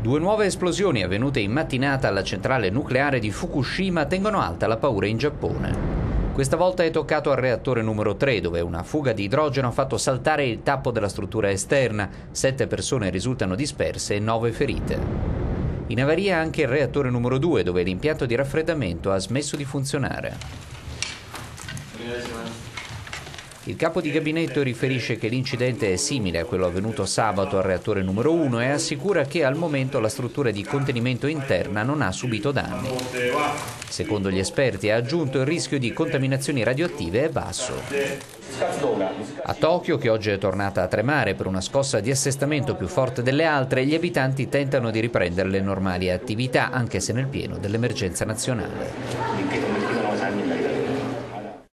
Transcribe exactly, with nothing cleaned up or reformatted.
Due nuove esplosioni avvenute in mattinata alla centrale nucleare di Fukushima tengono alta la paura in Giappone. Questa volta è toccato al reattore numero tre, dove una fuga di idrogeno ha fatto saltare il tappo della struttura esterna. Sette persone risultano disperse e nove ferite. In avaria anche il reattore numero due, dove l'impianto di raffreddamento ha smesso di funzionare. Il capo di gabinetto riferisce che l'incidente è simile a quello avvenuto sabato al reattore numero uno e assicura che al momento la struttura di contenimento interna non ha subito danni. Secondo gli esperti, ha aggiunto, il rischio di contaminazioni radioattive è basso. A Tokyo, che oggi è tornata a tremare per una scossa di assestamento più forte delle altre, gli abitanti tentano di riprendere le normali attività, anche se nel pieno dell'emergenza nazionale.